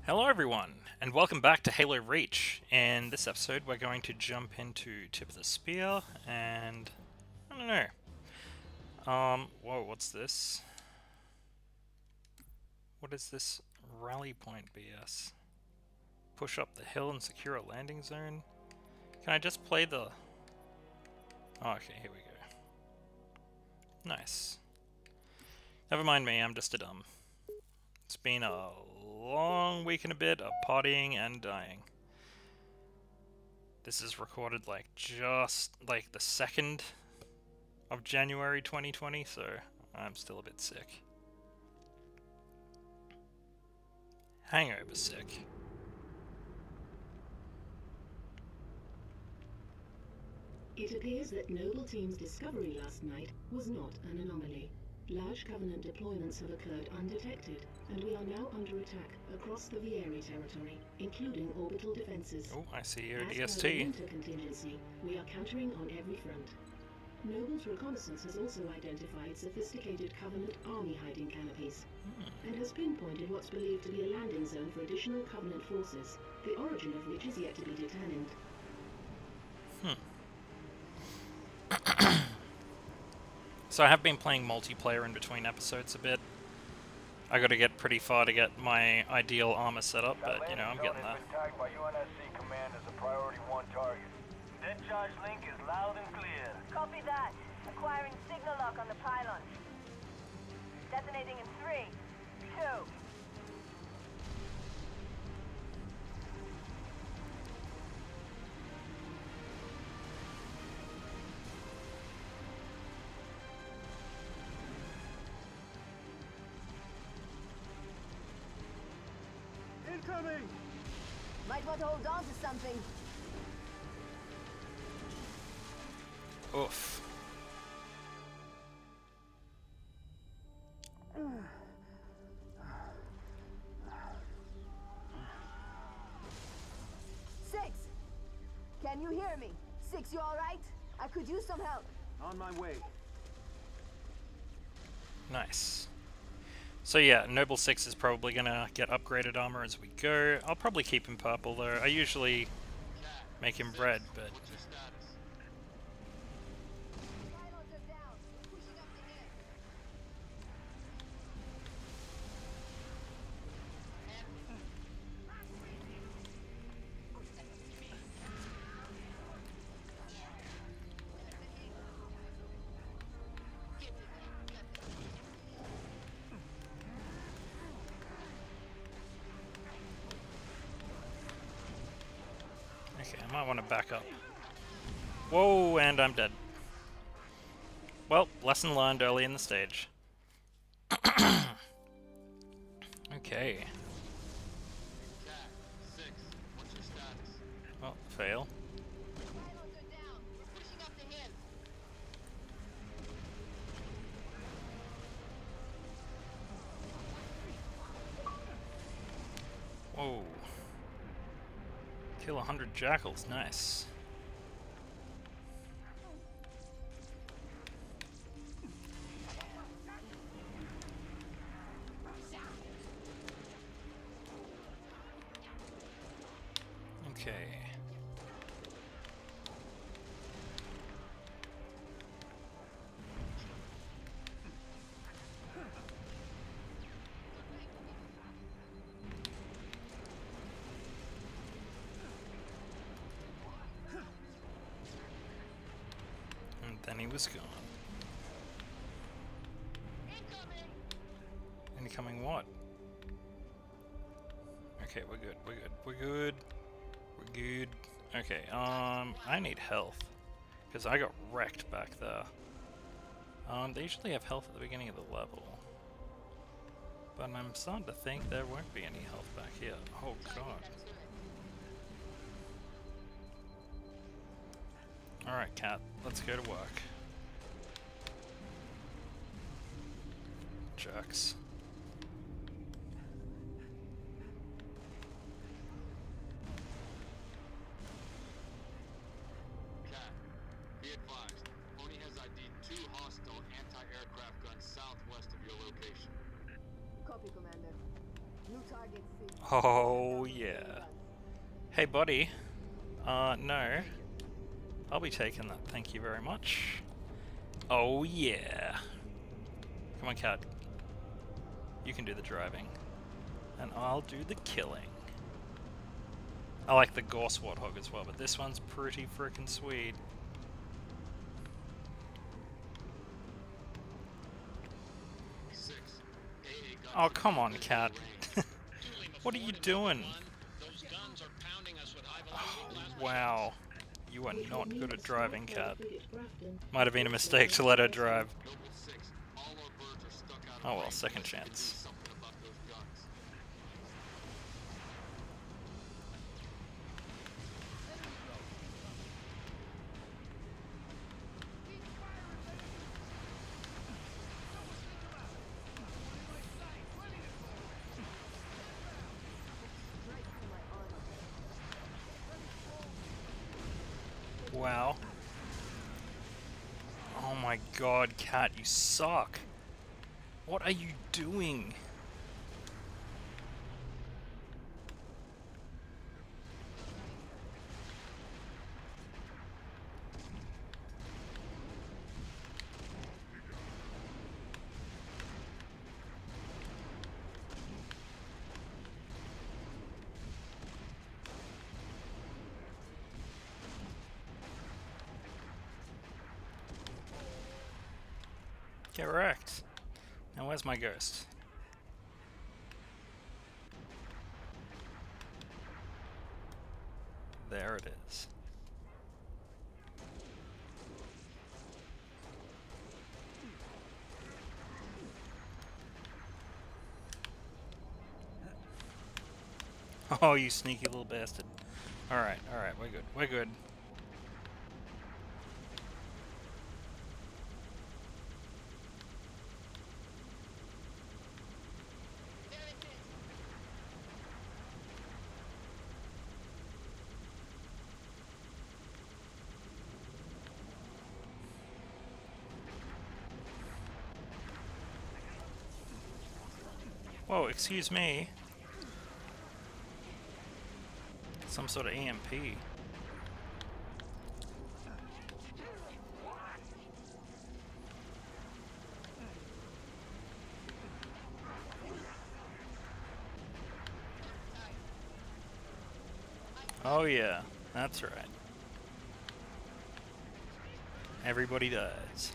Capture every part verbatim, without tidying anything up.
Hello everyone, and welcome back to Halo Reach. In this episode we're going to jump into Tip of the Spear, and... I don't know. Um, whoa, what's this? What is this rally point B S? Push up the hill and secure a landing zone? Can I just play the... Oh, okay, here we go. Nice. Never mind me, I'm just a dumb. It's been a long week and a bit of partying and dying. This is recorded like just like the second of January twenty twenty, so I'm still a bit sick. Hangover sick. It appears that Noble Team's discovery last night was not an anomaly. Large Covenant deployments have occurred undetected, and we are now under attack across the Vieri territory, including orbital defenses. Oh, I see your As D S per the T. winter contingency, we are countering on every front. Noble's reconnaissance has also identified sophisticated Covenant army hiding canopies, Hmm. and has pinpointed what's believed to be a landing zone for additional Covenant forces, the origin of which is yet to be determined. Hmm. So I have been playing multiplayer in between episodes a bit. I gotta get pretty far to get my ideal armor set up, but you know, I'm getting there. Tagged by U N S C command as a priority one target. Dead charge link is loud and clear. Copy that. Acquiring signal lock on the pylon. Detonating in three, two. Incoming! Might want to hold on to something. Oof. Six! Can you hear me? Six, you alright? I could use some help. On my way. Nice. So yeah, Noble six is probably gonna get upgraded armor as we go. I'll probably keep him purple though. I usually make him red, but... Pylons are down. Pushing up the hill. Okay, I might want to back up. Whoa, and I'm dead. Well, lesson learned early in the stage. Okay. Well, fail. Pylons are down. Pushing up the hill. Whoa. Kill a hundred jackals, nice. Okay. And then he was gone. Incoming what? Okay, we're good, we're good, we're good. We're good. Okay, um, I need health. Because I got wrecked back there. Um, they usually have health at the beginning of the level. But I'm starting to think there won't be any health back here. Oh god. Alright, Cat, let's go to work. Jerks. Be advised, Pony has I D'd two hostile anti-aircraft guns southwest of your location. Copy, Commander. Oh yeah. Hey buddy. Uh, no. I'll be taking that, thank you very much. Oh yeah. Come on, cat. You can do the driving. And I'll do the killing. I like the Gorse Warthog as well, but this one's pretty freaking sweet. Six. A A guns Oh, come on, cat. What are you doing? Those guns are pounding us with high Oh, velocity blast wow. You are not good at driving, cat. Grafton. Might have been a mistake to let her drive. Noble six. All our birds are stuck out of Oh well, range. second Let's do chance. something about those guns. Wow. Oh my god, cat, you suck. What are you doing? Get wrecked. Now where's my ghost? There it is. Oh, you sneaky little bastard. Alright, alright, we're good. We're good. Whoa, excuse me. Some sort of E M P. Oh yeah, that's right. Everybody dies.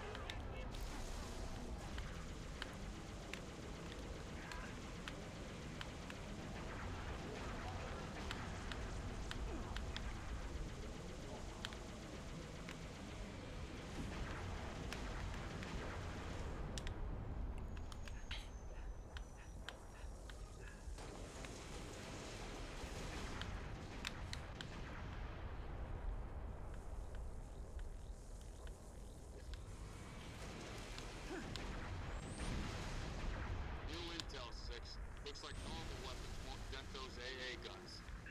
New intel six. Looks like normal weapons won't dent those A A guns.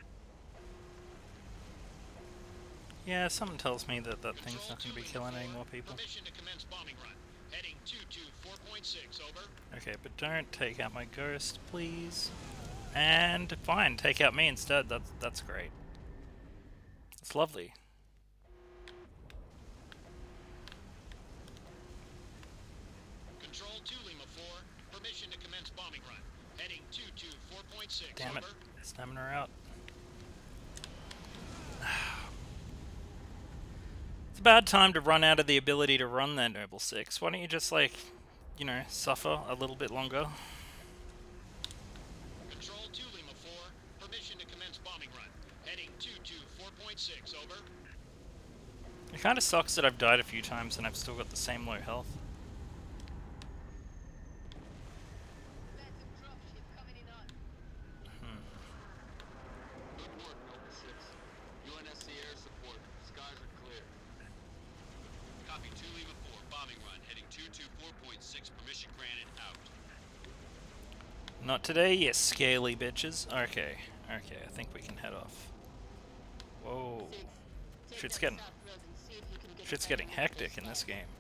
Yeah, something tells me that that thing's not going to be killing any more people. Permission to commence bombing run. Heading two two four point six, over. Okay, but don't take out my ghost, please. And fine, take out me instead. That's that's great. It's lovely. Control two Lima four. Permission to commence bombing run. Heading two two four point six, Damn it, over. stamina out. It's a bad time to run out of the ability to run there, Noble Six. Why don't you just, like, you know, suffer a little bit longer? Control two Lima four. Permission to commence bombing run. Heading two two four point six, over. It kind of sucks that I've died a few times and I've still got the same low health. Good work, Noble six. U N S C air support. Skies are clear. Copy two Lima four. Bombing run. Heading two two four point six. Permission granted. Out. Not today, you scaly bitches. Okay, okay, I think we can head off. Whoa. Shit's getting... Shit's getting hectic in this game.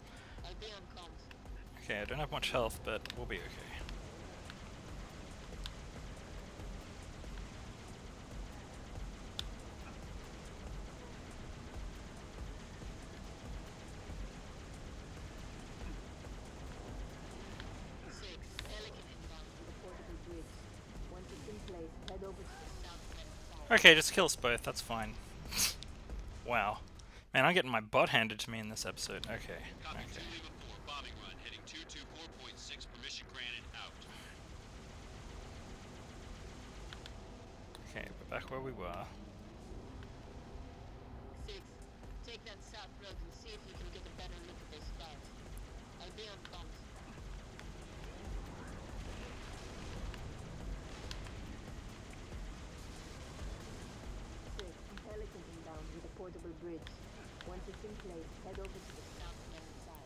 Okay, I don't have much health, but we'll be okay. Okay, just kill us both, that's fine. Wow. Man, I'm getting my butt handed to me in this episode. Okay, Copy okay. two Lima four, bombing run, heading two two four point six, permission granted, out. Okay, we're back where we were. Six, take that south road and see if you can get a better look at those spires. I'll be on comms. Six, Pelican inbound with a portable bridge. Once it's in place, head over to the southwest side.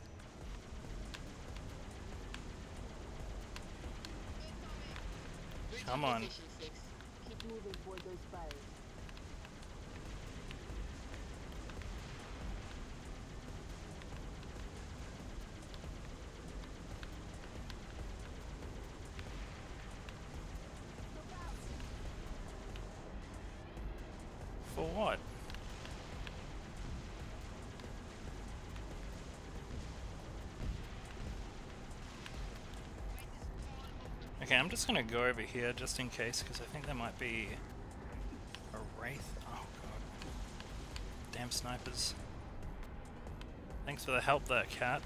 Bridge Come in on. position, Six. Keep moving toward those spires. For what? Okay, I'm just gonna go over here just in case, because I think there might be a wraith. Oh god. Damn snipers. Thanks for the help there, cat.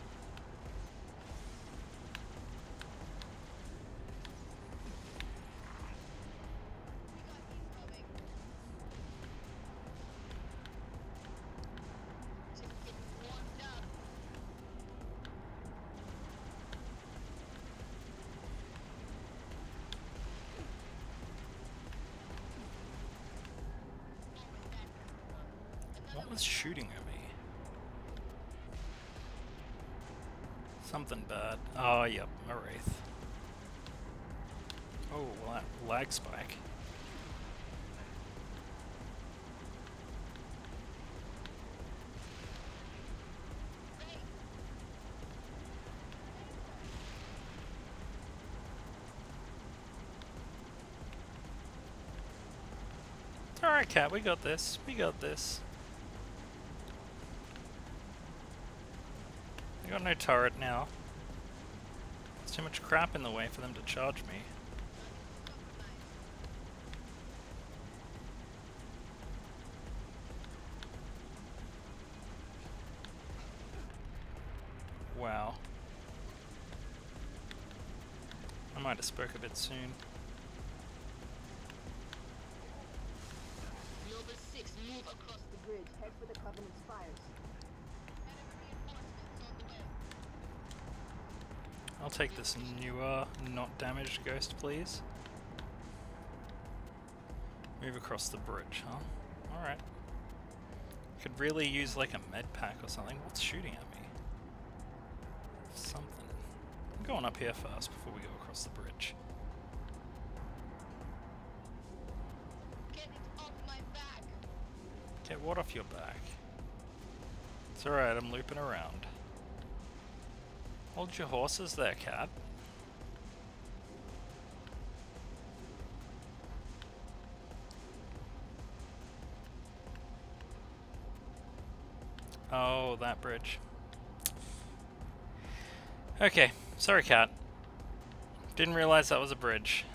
Just getting warmed up. What was shooting at me? Something bad. Oh, yep, a wraith. Oh, well, that lag spike. Alright, cat, we got this. We got this. I got no turret now. There's too much crap in the way for them to charge me. Wow. I might have spoke a bit soon. Nova six, move across the bridge. Head for the Covenant Spires. I'll take this newer, not damaged ghost, please. Move across the bridge, huh? Alright. Could really use like a med pack or something. What's shooting at me? Something. I'm going up here first before we go across the bridge. Get it off my back. Get what off your back? It's alright, I'm looping around. Hold your horses there, cat. Oh, that bridge. Okay, sorry, cat. Didn't realize that was a bridge.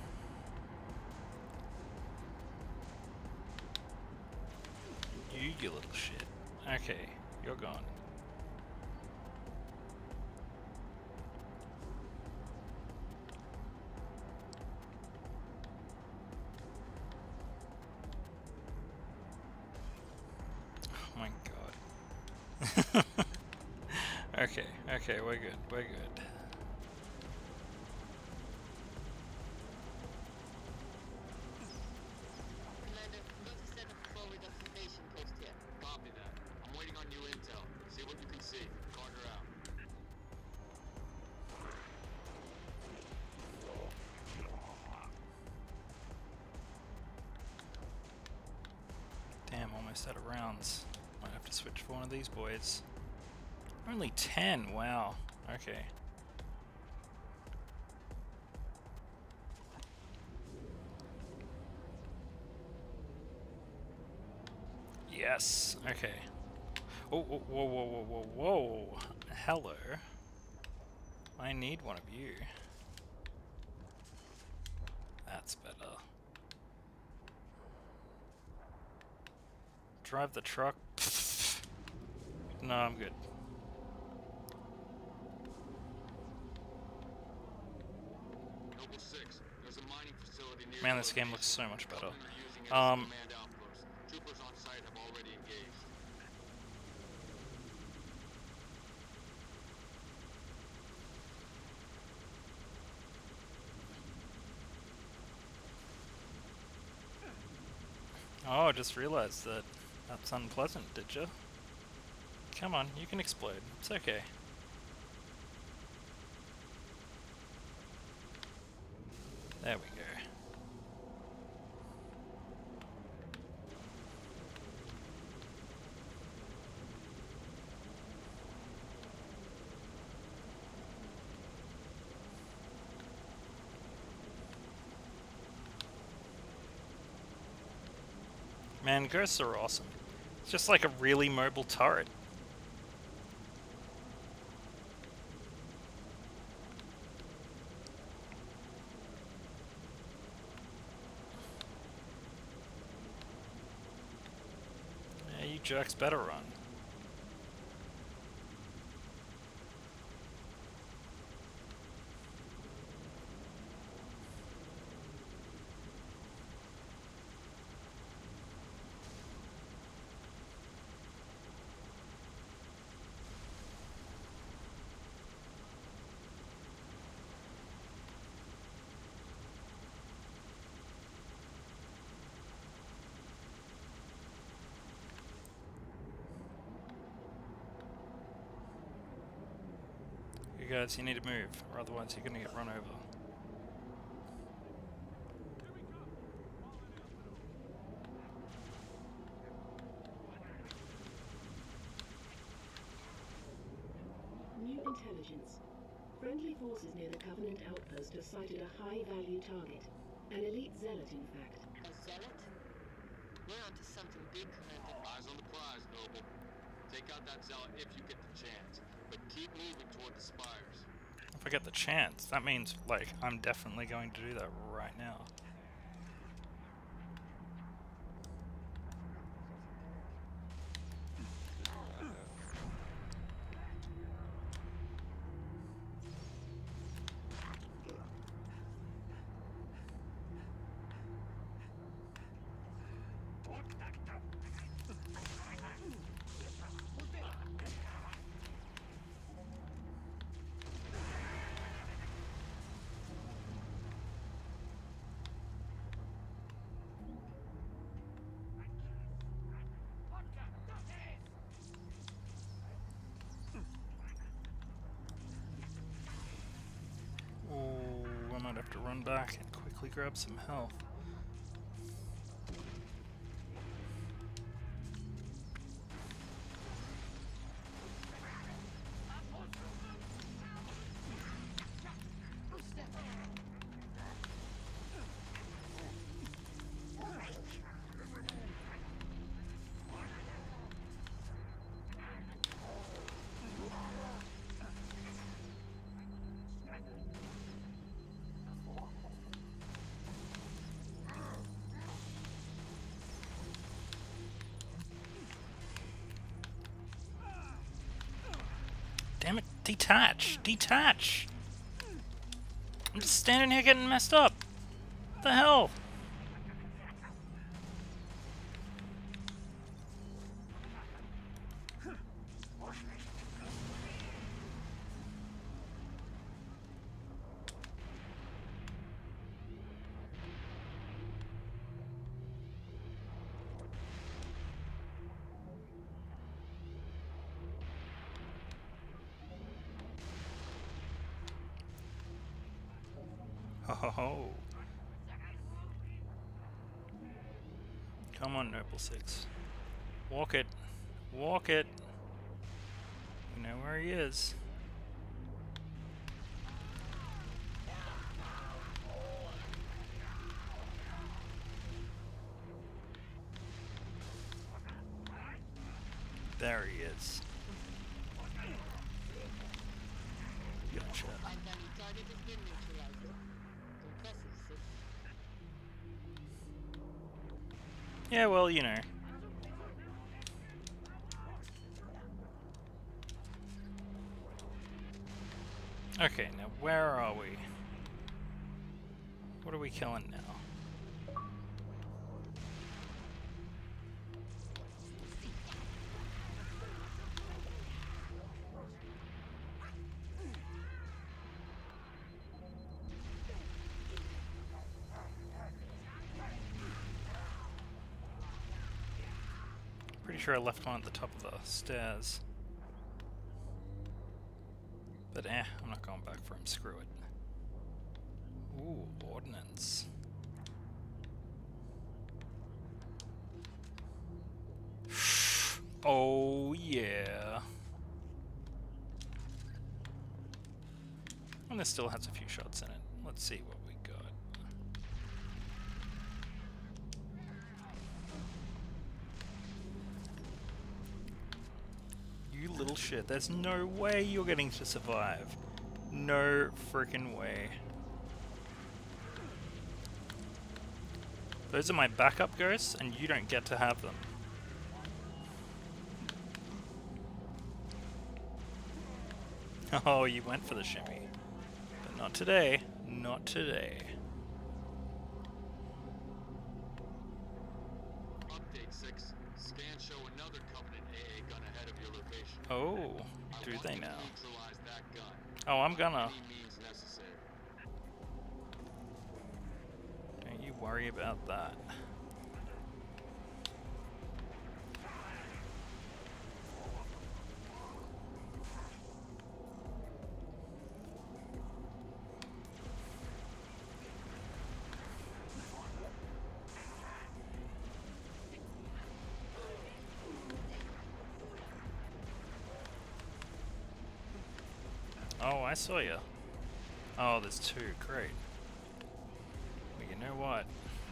You, you little shit. Okay, you're gone. Oh my god. Okay, okay, we're good, we're good. Commander, not to set up a forward observation post yet. Copy that. I'm waiting on new intel. See what you can see. Carter out. Damn, almost out of rounds. Might have to switch for one of these boys. Only ten, wow. Okay. Yes, okay. Oh, whoa, whoa, whoa, whoa, whoa, whoa. Hello. I need one of you. That's better. drive the truck? No, I'm good. Noble six, there's a mining facility near Man, your this game location. looks so much better. Covenant are using it as a Um, command outpost. Troopers on site have already engaged. oh, I just realized that that's unpleasant, did you? Come on, you can explode. It's okay. There we go. Man, ghosts are awesome. It's just like a really mobile turret. Yeah, you jerks better run. You guys, you need to move, or otherwise you're gonna get run over. New intelligence. Friendly forces near the Covenant outpost have sighted a high-value target. An elite zealot, in fact. A zealot? We're onto something big, Commander. Eyes on the prize, Noble. Take out that zealot if you get the chance, but keep moving toward the spires. If I get the chance, that means, like, I'm definitely going to do that right now. Oh, I might have to run back and quickly grab some health. Damn it, detach! Detach! I'm just standing here getting messed up! What the hell? Ho ho ho. Come on, Noble Six. Walk it. Walk it. You know where he is. There he is. Gotcha. Anti target has been neutralized. Impressive, Sith. Yeah, well, you know. Okay, now where are we? What are we killing now? Pretty sure I left one at the top of the stairs. But eh, I'm not going back for him, screw it. Ooh, ordnance. Oh yeah. And this still has a few shots in it. Let's see what we got. You little shit, there's no way you're getting to survive. No frickin' way. Those are my backup ghosts, and you don't get to have them. Oh, you went for the shimmy. But not today. Not today. Update six. Scans show another Covenant A A gun ahead of your location. Oh, do I want they you to now? neutralize that gun. Oh, I'm gonna. Any means necessary. Don't you worry about that. Oh, I saw you. Oh, there's two. Great. Well, you know what?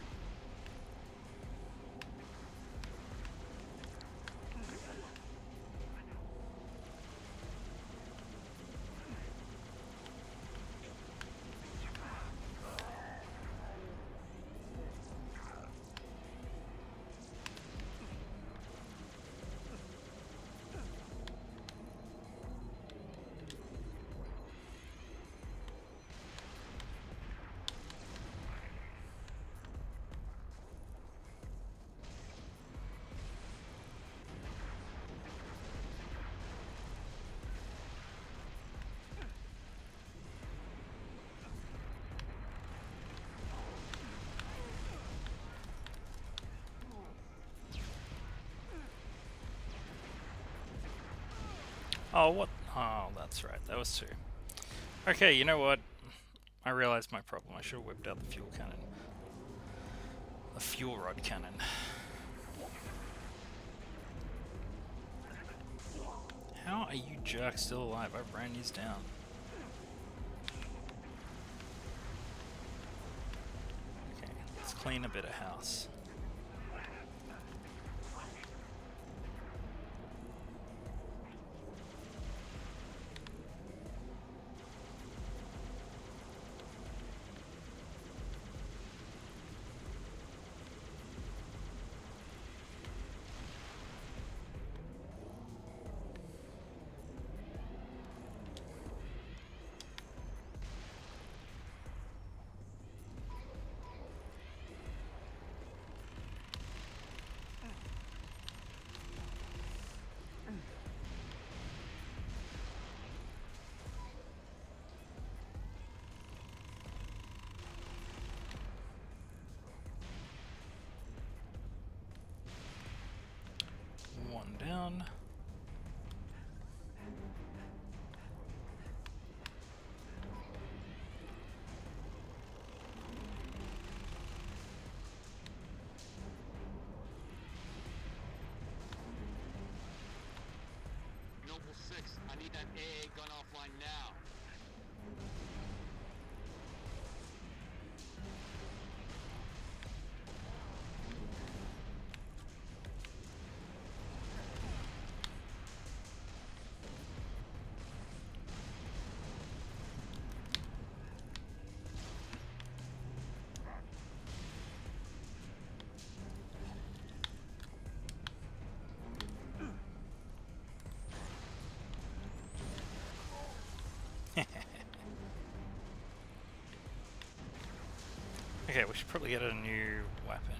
Oh, what? Oh, that's right. That was two. Okay, you know what? I realized my problem. I should have whipped out the fuel cannon. The fuel rod cannon. How are you jerks still alive? I ran these down. Okay, let's clean a bit of house. One down. Noble six, I need that A A gun offline now. Okay, we should probably get a new weapon.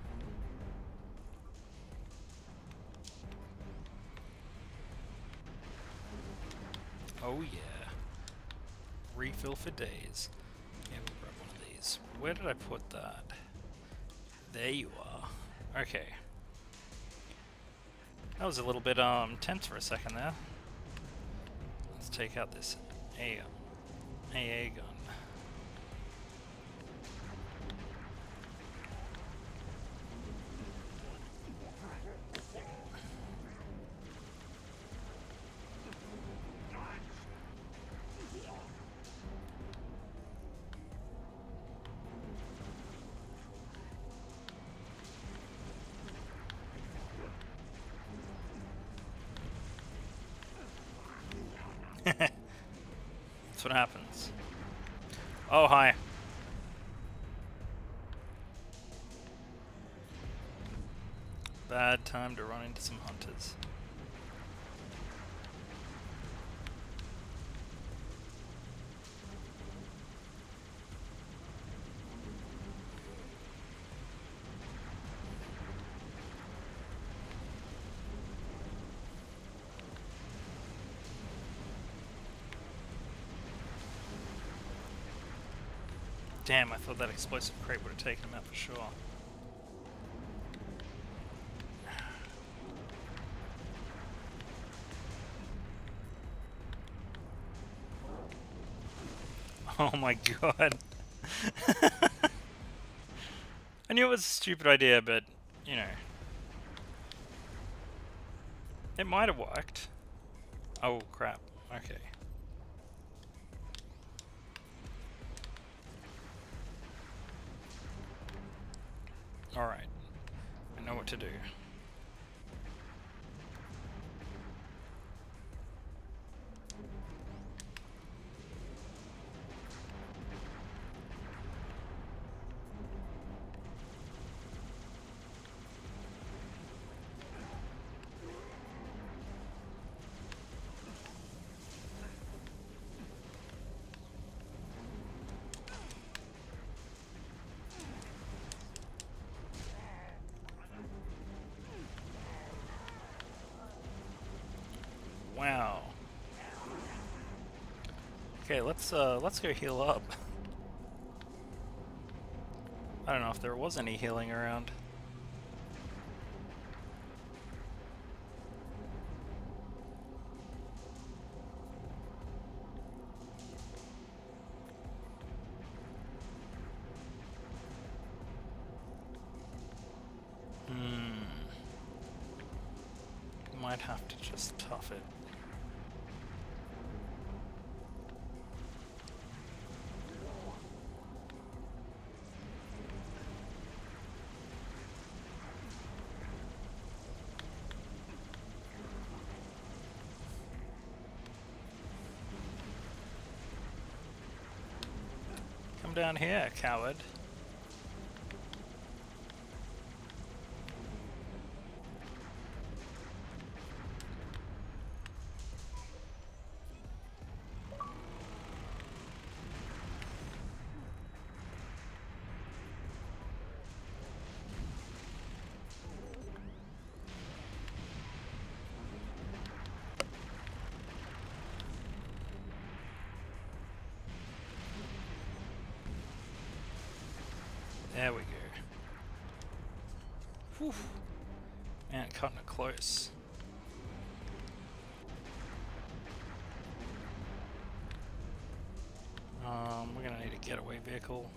Oh yeah. Refill for days. Yeah, we'll grab one of these. Where did I put that? There you are. Okay. That was a little bit um tense for a second there. Let's take out this A A gun. That's what happens. Oh, hi. Bad time to run into some hunters. Damn, I thought that explosive crate would have taken him out for sure. Oh my god. I knew it was a stupid idea, but, you know. It might have worked. Oh crap, okay. Alright, I know what to do. Wow. Okay, let's uh let's go heal up. I don't know if there was any healing around. Hmm. Might have to just tough it. Come down here, coward. There we go. Whew. Man, cutting it close. Um, we're gonna need a getaway vehicle.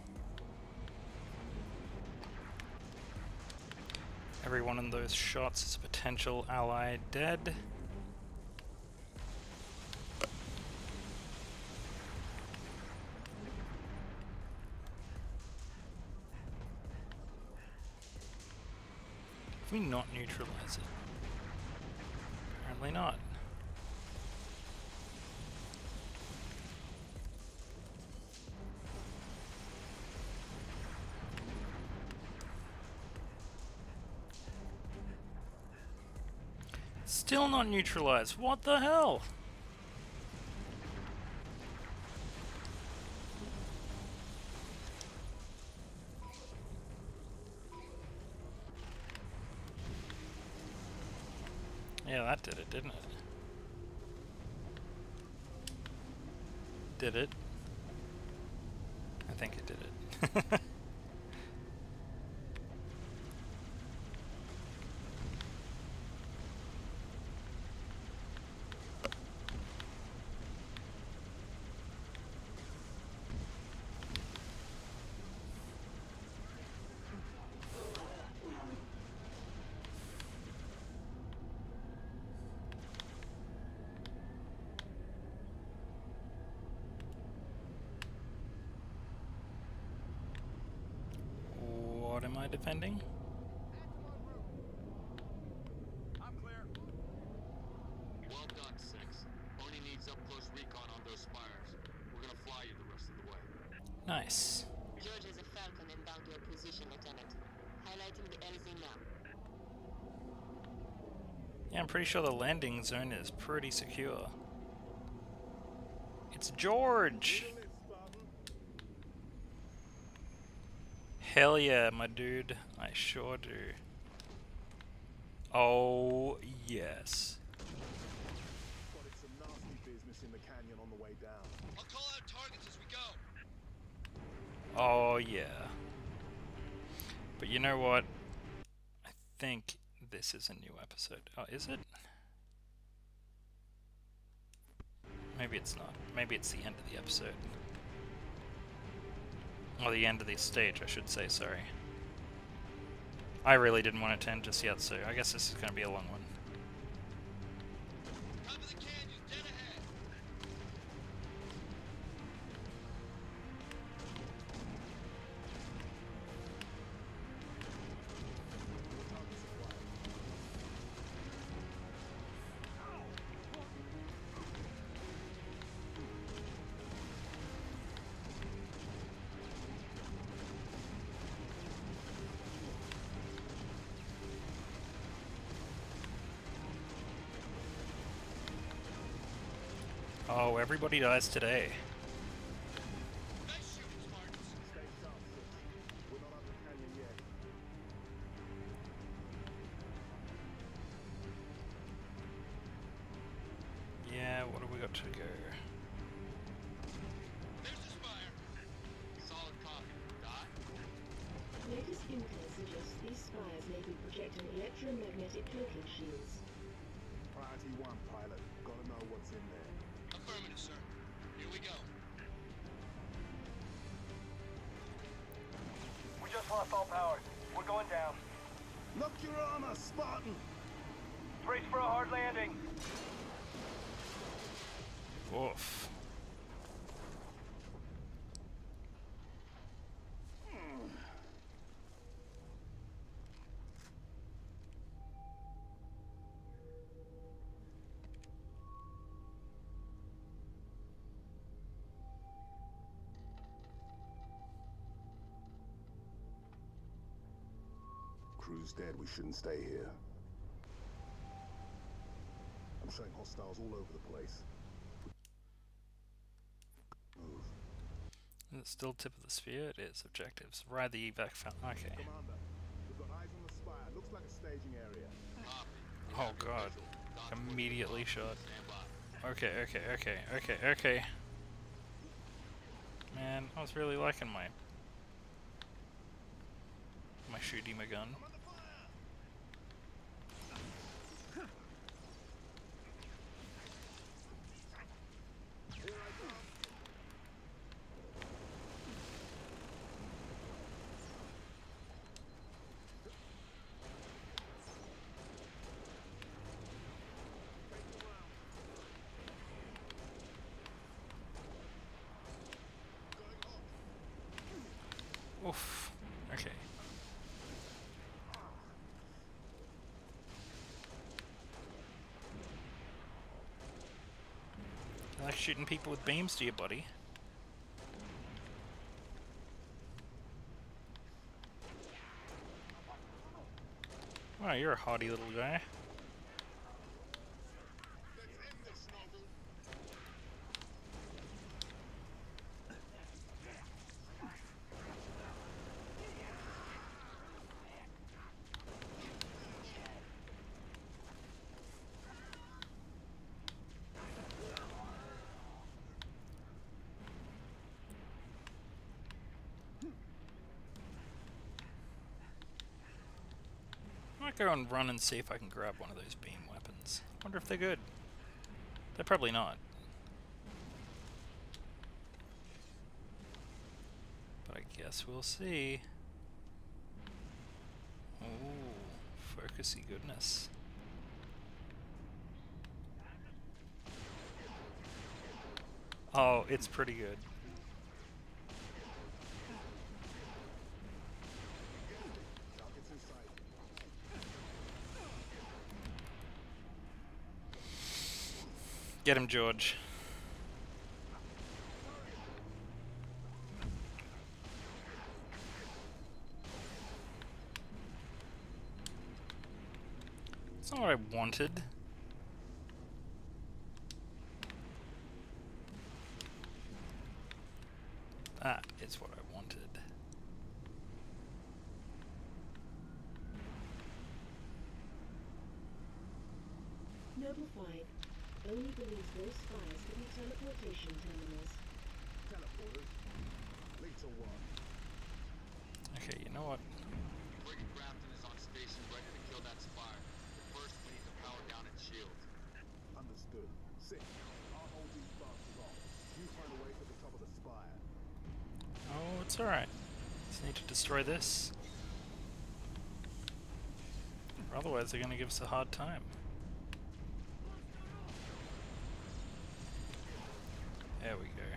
Every one of those shots is a potential ally dead. Can we not neutralize it? Apparently not. Still not neutralized. What the hell? Yeah, that did it, didn't it? Did it? I think it did it. What am I defending? I'm clear. Well done, Six. Oni needs up-close recon on those spires. We're gonna fly you the rest of the way. Nice. George has a Falcon inbound to your position, Lieutenant. Highlighting the L Z map. Yeah, I'm pretty sure the landing zone is pretty secure. It's George! Hell yeah, my dude. I sure do. Oh, yes. Spotted some nasty business in the canyon on the way down. I'll call out targets as we go. Oh, yeah. But you know what? I think this is a new episode. Oh, is it? Maybe it's not. Maybe it's the end of the episode. Or the end of the stage, I should say, sorry. I really didn't want it to end just yet, so I guess this is going to be a long one. Top of the canyon, dead ahead. Oh, everybody dies today. Nice shooting, Spartans. Stay sharp, Six. We're not up the canyon yet. Yeah, what have we got to go? There's the spire. Solid copy. Dot. Latest intel suggests these spires may be projecting electromagnetic cloaking shields. Priority one, pilot. Gotta know what's in there. Affirmative, sir. Here we go. We just lost all power. We're going down. Lock your armor, Spartan! Brace for a hard landing. Oof. Crew's dead. We shouldn't stay here. I'm showing hostiles all over the place. Move. Is it still tip of the sphere? It is. Objectives. Ride the evac found. Okay. Commander, we've got eyes on the spire. Looks like a staging area. Copy. Oh god. Immediately shot. Stand by. Okay, okay, okay, okay, okay. Man, I was really liking my my shooty my gun. Oof. Okay. You like shooting people with beams, do you, buddy? Wow, you're a haughty little guy. go and run and see if I can grab one of those beam weapons. Wonder if they're good. They're probably not. But I guess we'll see. Ooh, focusy goodness. Oh, it's pretty good. Get him, George. That's not what I wanted. That is what I wanted. Noble five only believes those spires to be teleportation terminals. Teleporters? Lead to one. Okay, you know what? Frigate Grafton is on station ready to kill that Spire. But first, we need to power down its shield. Understood. Six. I'll hold these bastards off. You find a way to the top of the spire. Oh, it's alright. Just need to destroy this. Or otherwise they're gonna give us a hard time. There we go.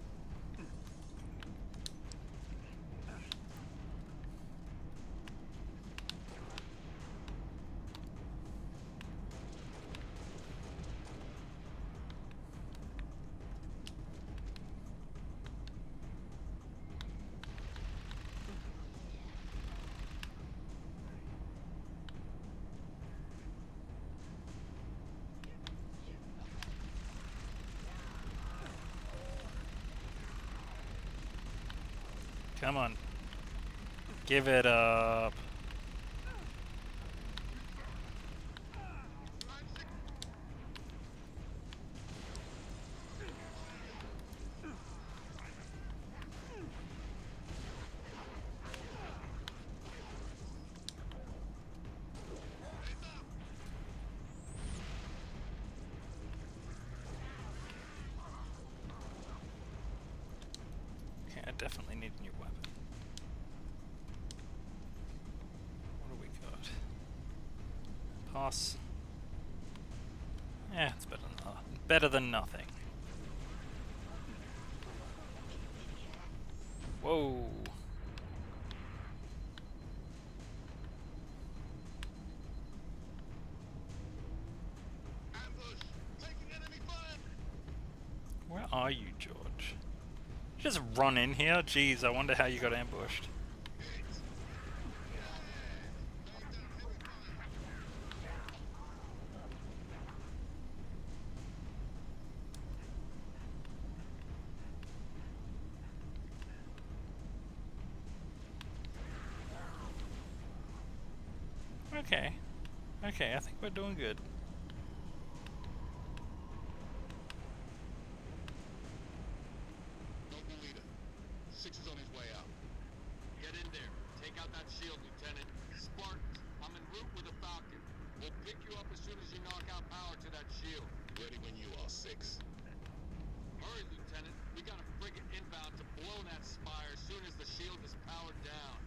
Come on. Give it up. Okay, I definitely need a new weapon. What do we got? Pass. Yeah, it's better than uh, better than nothing. Whoa. Ambush! Taking enemy fire! Where are you, George? You just run in here? Jeez, I wonder how you got ambushed. Okay. Okay, I think we're doing good. Noble leader. Six is on his way out. Get in there. Take out that shield, Lieutenant. Spartans, I'm en route with a Falcon. We'll pick you up as soon as you knock out power to that shield. Ready when you are, Six. Hurry, Lieutenant. We got a frigate inbound to blow that Spire as soon as the shield is powered down.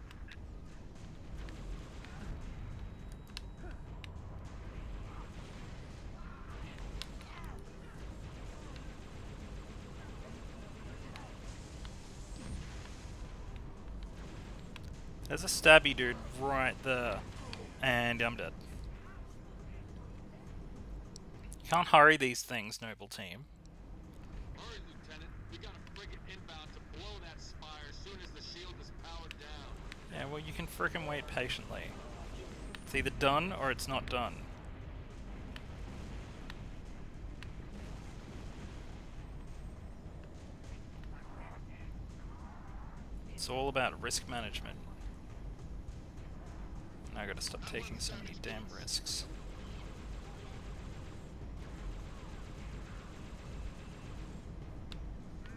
There's a stabby dude right there. And I'm dead. Can't hurry these things, noble team. Hurry, Lieutenant. We got a frigate inbound to blow that Spire as soon as the shield is powered down. Yeah, well, you can frickin' wait patiently. It's either done or it's not done. It's all about risk management. Now I gotta stop taking so many damn risks.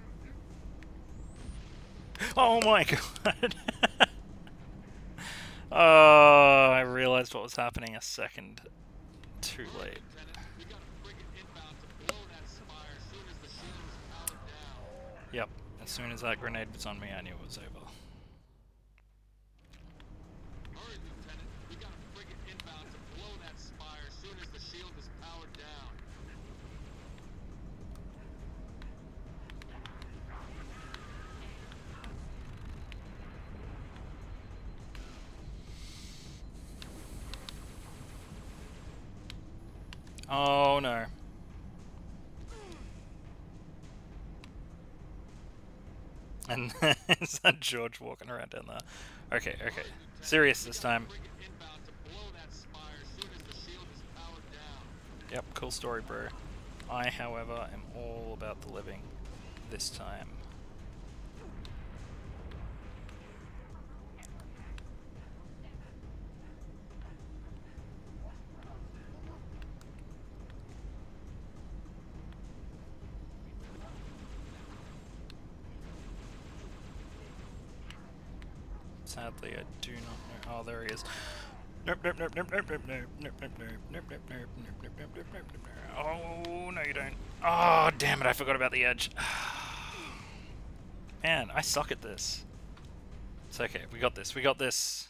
Oh my god! Oh, I realized what was happening a second too late. We got a frigate inbound to blow that spire as soon as the shield is powered down. Yep, as soon as that grenade was on me, I knew it was over. Hurry, Lieutenant. We got a frigate inbound to blow that spire as soon as the shield is powered down. Oh no. And is that George walking around down there? Okay, okay. Serious this time. Yep, cool story, bro. I, however, am all about the living this time. Sadly, I do not know. Oh, there he is. Nope, nope, nope, nope, nope, nope, nope, nope, nope, nope, nope, nope, nope, nope, nope, nope, nope, nope. Oh, no, you don't. Oh, damn it, I forgot about the edge. Man, I suck at this. It's okay, we got this, we got this.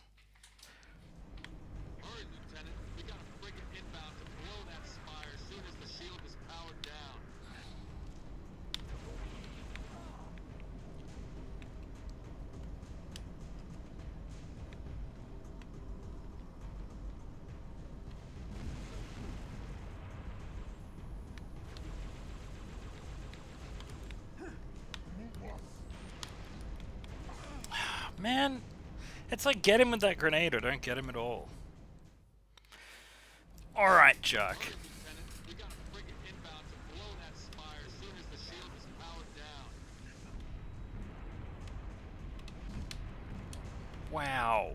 Hurry, Lieutenant. We got a frigate inbound to blow that spire as soon as the shield is powered down. Man, it's like get him with that grenade or don't get him at all. Alright, Chuck. Lieutenant, we got a frigate inbound to blow that spire as soon as the shield is powered down. Wow.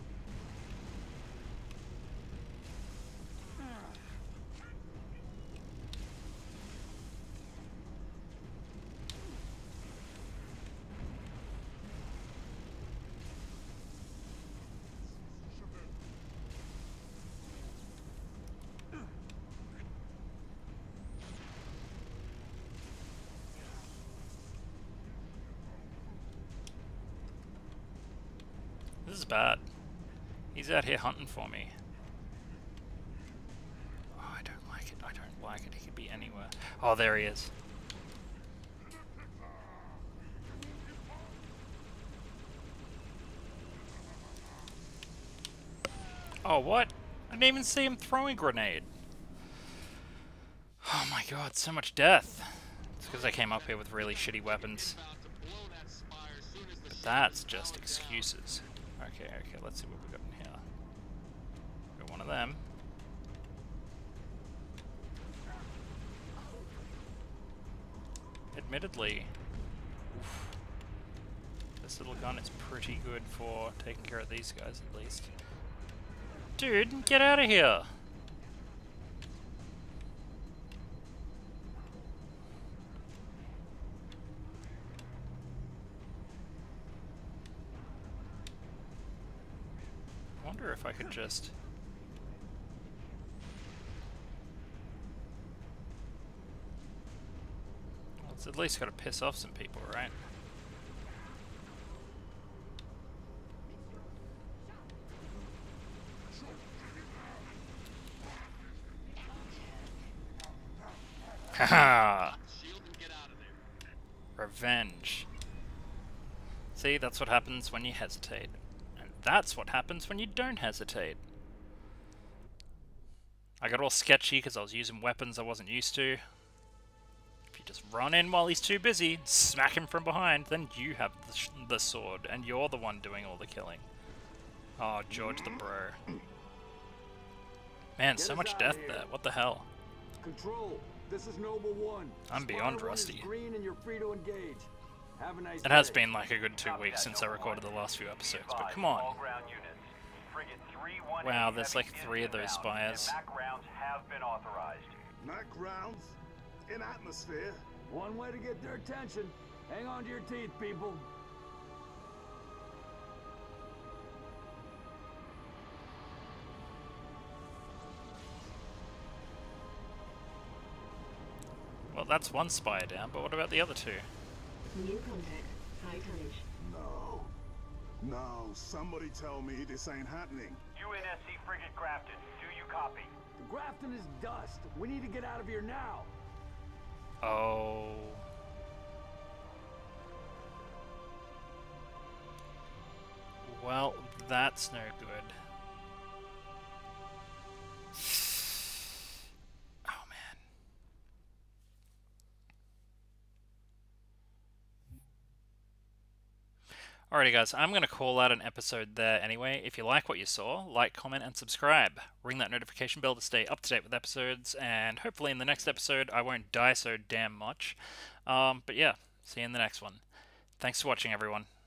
This is bad. He's out here hunting for me. Oh, I don't like it. I don't like it. He could be anywhere. Oh, there he is. Oh, what? I didn't even see him throwing a grenade. Oh my god, so much death. It's because I came up here with really shitty weapons. But that's just excuses. Okay, okay, let's see what we got in here. Got one of them. Admittedly, oof, this little gun is pretty good for taking care of these guys at least. Dude, get out of here! I wonder if I could just... Well, it's at least got to piss off some people, right? Haha! Revenge. See, that's what happens when you hesitate. And that's what happens when you don't hesitate. I got all sketchy because I was using weapons I wasn't used to. If you just run in while he's too busy, smack him from behind, then you have the, sh the sword, and you're the one doing all the killing. Oh, George the bro. Man, so much death there. What the hell? Control. This is Noble One. I'm beyond Spire rusty. one is green and you're free to engage. Have a nice It has day. been like a good two weeks since I recorded the last few episodes, but come on. Wow, there's like three of those spires. Mac rounds have been authorized. Mac rounds in atmosphere. One way to get their attention. Hang on to your teeth, people. that's one spire down, but what about the other two? New contact. High tonnage. No. No, somebody tell me this ain't happening. U N S C frigate Grafton. Do you copy? The Grafton is dust. We need to get out of here now. Oh. Well, that's no good. Oh, man. Alrighty guys, I'm going to call out an episode there anyway. If you like what you saw, like, comment, and subscribe. Ring that notification bell to stay up to date with episodes, and hopefully in the next episode I won't die so damn much. Um, but yeah, see you in the next one. Thanks for watching, everyone.